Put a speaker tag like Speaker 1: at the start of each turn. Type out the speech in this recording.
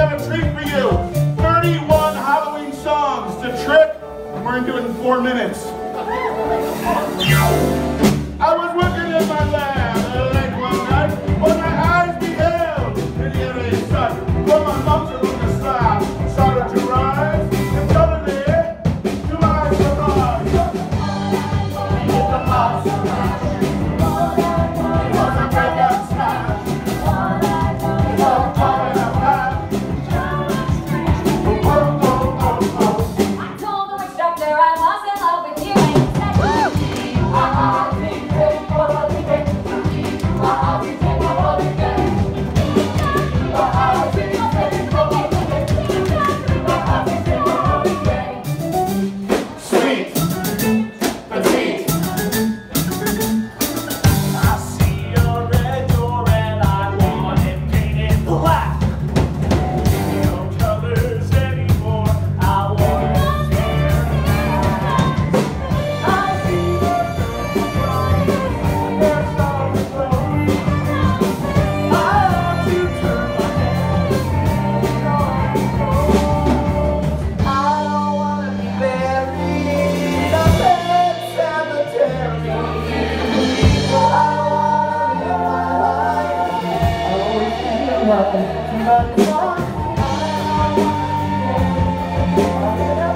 Speaker 1: have a treat for you. 31 Halloween songs to trick, and we're into it in 4 minutes. I was working in my lab late one night when my eyes beheld the eerie sight. From my lungs along the slab started to rise, and suddenly, two eyes surprised. The house was a break and smash.
Speaker 2: I told the witch doctor I was in love with you, and he
Speaker 1: Sweet, petite.
Speaker 3: I see a red door and I want it painted black. No colors anymore, I want it there. I see the crying, their stars close. I want to turn my head, I don't want to be buried in a pet cemetery. I want to live my life. I always feel nothing. Somebody's gone. I